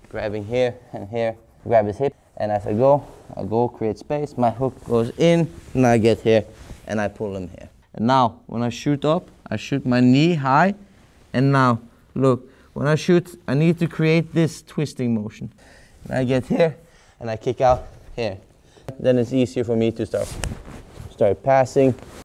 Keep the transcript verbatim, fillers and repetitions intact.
grabbing here and here, grab his hip, and as I go, I go, create space, my hook goes in, and I get here, and I pull him here. And now, when I shoot up, I shoot my knee high, and now, look, when I shoot, I need to create this twisting motion. And I get here, and I kick out here. Then it's easier for me to start, start passing